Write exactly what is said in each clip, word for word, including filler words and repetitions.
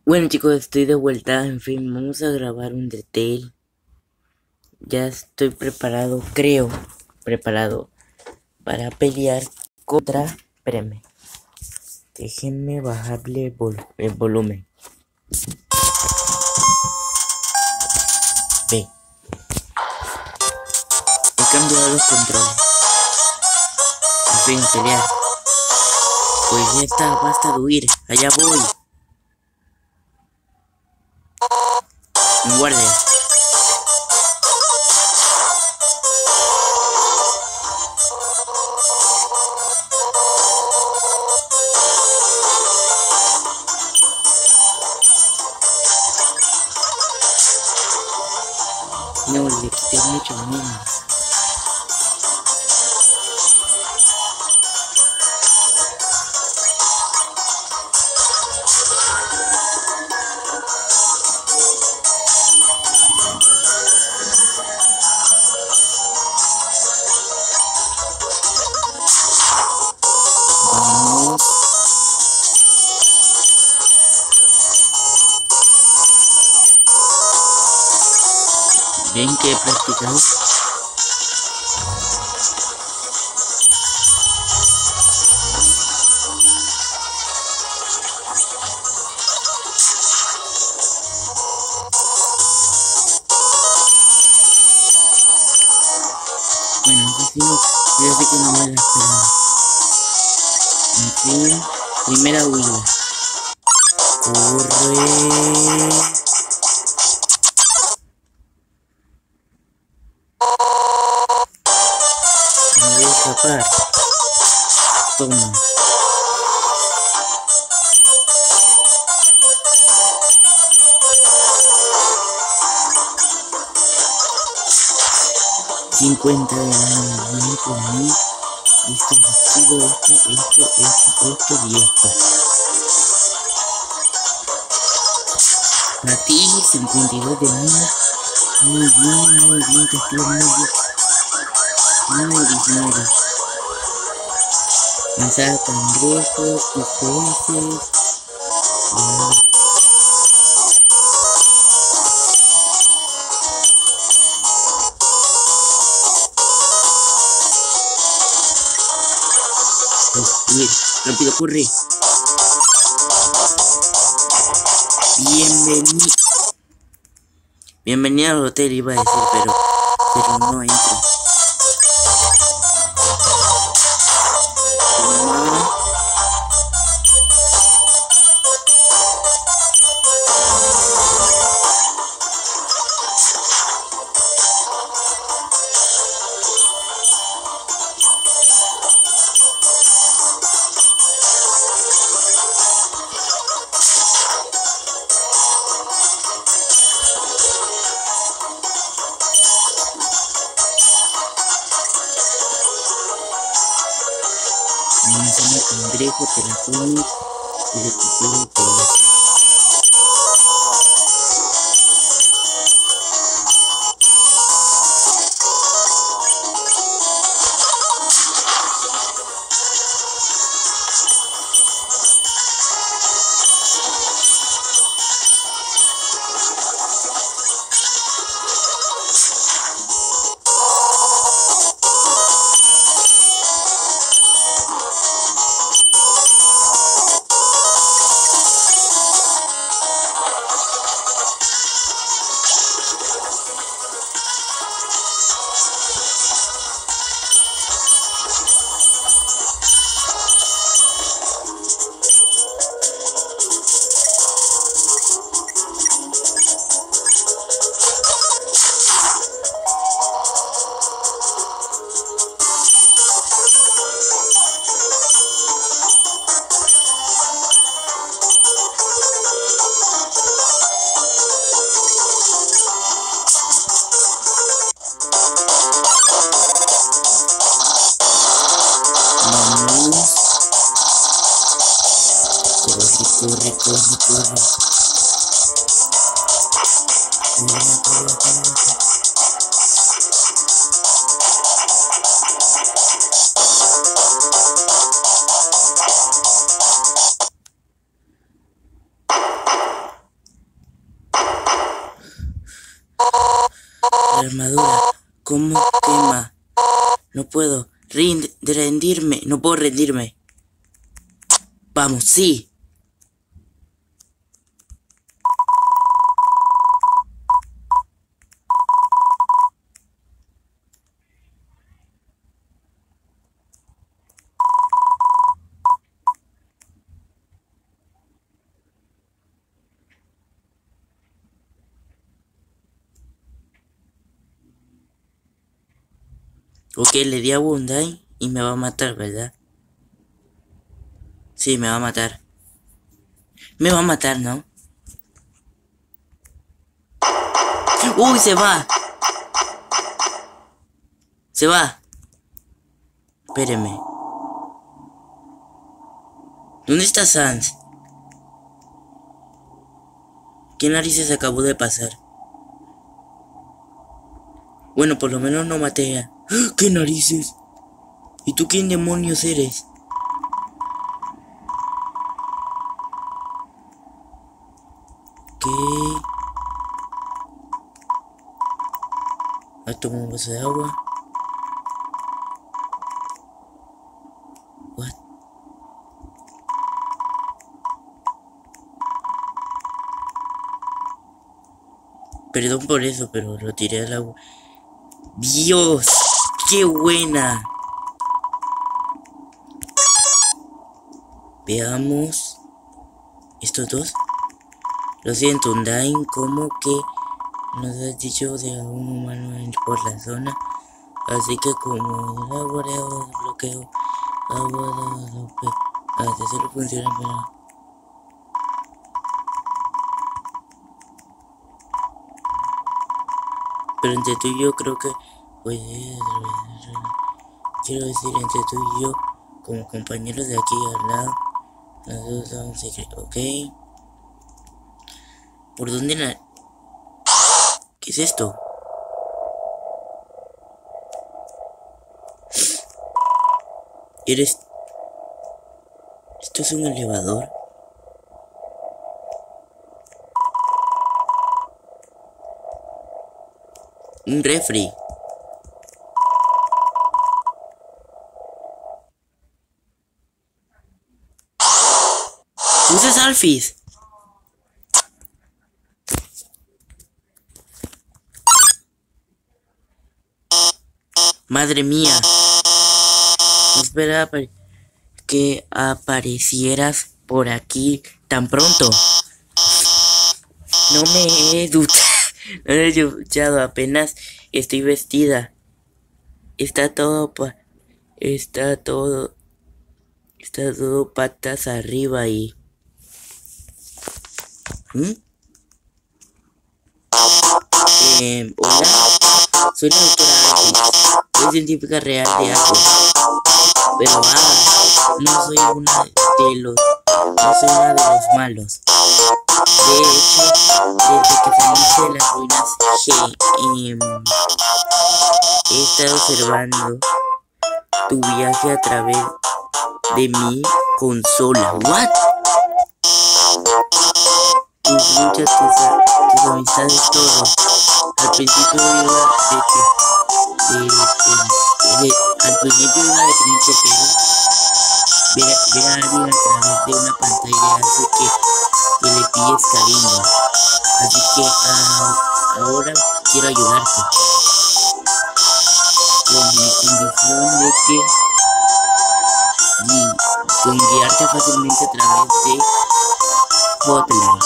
Bueno chicos, estoy de vuelta, en fin, vamos a grabar un detail. Ya estoy preparado, creo, preparado para pelear contra... Espérenme, déjenme bajarle vol el volumen. Ve, he cambiado los controles. En fin, pelear. Pues ya está, basta de huir, allá voy. En guardia. No, le quité mucho menos. Vamos. Ven que he practicado. Bueno, asesino, ya sé que no me la esperaba. En fin, primera huida. Corre. Me voy a escapar. Toma. cincuenta de daño, viene por mí. Listo, recibo esto, esto, esto, esto y esto. Para ti, cincuenta y dos de daño. Muy bien, muy bien, te estoy muy bien. Muy diecinueve. Lanzar cangrejos, tus peces. Huir, rápido, corre. Bienvenido. Bienvenido al hotel, iba a decir, pero, pero no entro. Toma. Manzana cangrejo, te la comes y le quito el pedazo. Corre, corre, corre, corre. Corre, corre, corre. La armadura, ¿cómo quema? No puedo rind rendirme, no puedo rendirme. Vamos, sí. Ok, le di a Bundai y me va a matar, ¿verdad? Sí, me va a matar. Me va a matar, ¿no? ¡Uy, se va! Se va. Espéreme. ¿Dónde está Sans? ¿Qué narices acabó de pasar? Bueno, por lo menos no maté a... ¿Qué narices? ¿Y tú quién demonios eres? ¿Qué? Ah, tomo un vaso de agua. What? Perdón por eso, pero lo tiré al agua. ¡Dios! ¡Qué buena! Veamos. ¿Estos dos? Lo siento, Undyne, ¿cómo que nos has dicho de un humano por la zona? Así que como el agua de bloqueo, agua de bloqueo, hasta solo funciona para... Pero entre tú y yo creo que... Pues, quiero decir, entre tú y yo, como compañeros de aquí al lado, nosotros somos secretos, ¿ok? ¿Por dónde la...? ¿Qué es esto? ¿Eres...? ¿Esto es un elevador? Un refri. ¿Usas Alphys? Madre mía. No esperaba que aparecieras por aquí tan pronto. No me he duchado. No me he duchado, apenas estoy vestida. Está todo pa... Está todo... Está todo patas arriba y... ¿Mm? Eh, hola, soy la doctora Alphys, soy científica real de Aqua. Pero ah, no soy una de los... No soy una de los malos. De hecho, desde que saliste de las ruinas G, eh, he estado observando tu viaje a través de mi consola. ¿What? Tus luchas, tus, tus amistades, todo. Al principio iba de que... De, de, de, al principio iba a detenerte, pero... Ver, ver a alguien a través de una pantalla hace que, que le pilles cariño. Así que uh, ahora quiero ayudarte. Con la condición de que... Y con guiarte fácilmente a través de Hotline.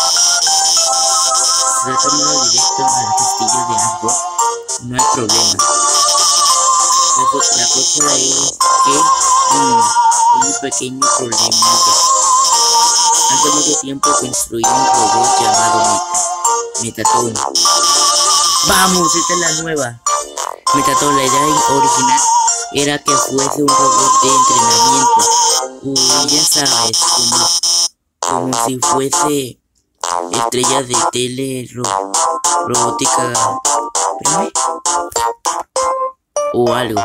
Tratándolo directo al castillo de agua, no hay problema. La, la cosa es que mmm, un pequeño problema. Hace mucho tiempo construí un robot llamado Meta, Metatron. ¡Vamos! Esta es la nueva. Metatron, la idea original era que fuese un robot de entrenamiento. Uh, ya sabes, como, como si fuese estrella de tele ro, robótica. ¿Espérame? O algo.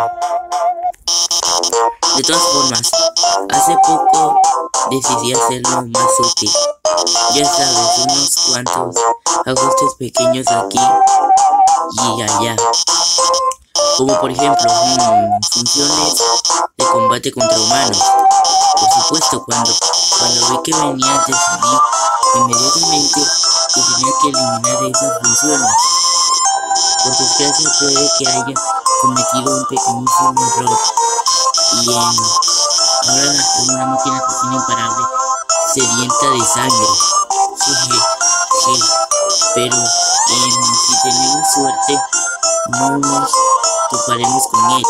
De todas formas, hace poco decidí hacerlo más útil. Ya sabes, unos cuantos ajustes pequeños aquí y allá. Como por ejemplo, mmm, funciones de combate contra humanos. Por supuesto, cuando, cuando vi que venía decidí inmediatamente que tenía que eliminar esas funciones. Por desgracia puede que haya cometido un pequeñísimo error. Y en, ahora una máquina asesina imparable sedienta de sangre. Sí, sí, pero eh, si tenemos suerte no nos toparemos con él.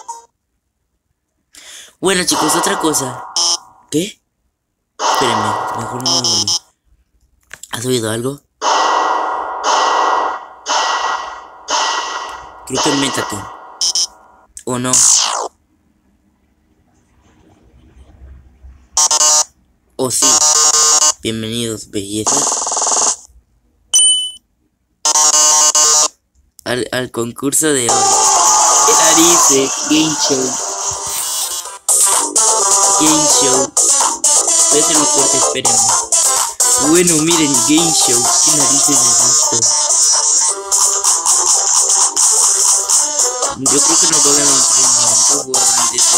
Bueno chicos, otra cosa. ¿Qué? Espérenme, mejor no me voy. ¿Has oído algo? Creo que métate. ¿O no? ¿O sí? Bienvenidos, bellezas, al, al concurso de hoy. El Arice Game Show. Game Show. Voy a hacer un corte, espérenme. Bueno, miren, Game Show. ¿Qué narices es esto? Yo creo que no puedo ganar un premio. Nunca jugaban de eso.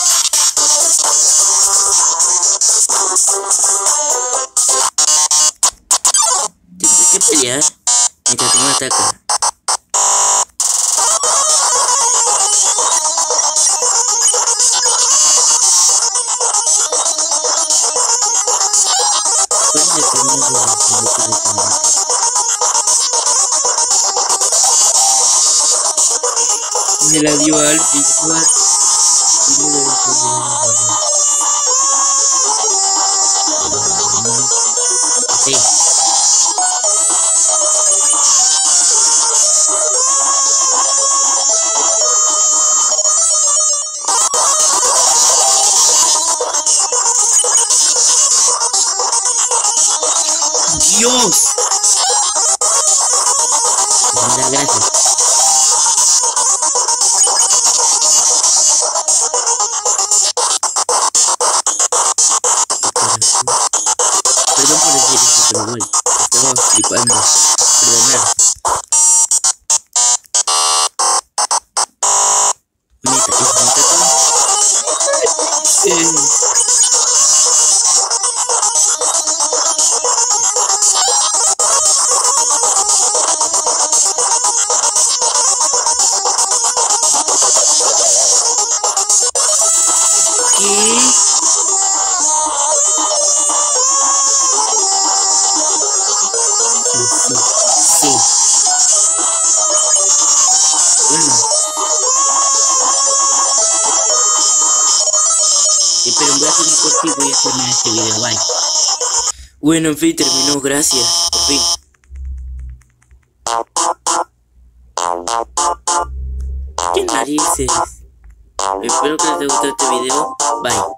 Tendré que pelear mientras uno ataca. Me la dio al visual. Sí. Dios. Muchas gracias. Perdón por decir eso, pero bueno, estaba flipando. Perdonad. Meta, ¿es meta todo? Eh. Sí. Bueno. Eh, pero voy a hacer un corte y voy a terminar este video. Bye. Bueno, en fin, terminó. Gracias. Por fin. ¿Qué narices? Espero que les haya gustado este video. Bye.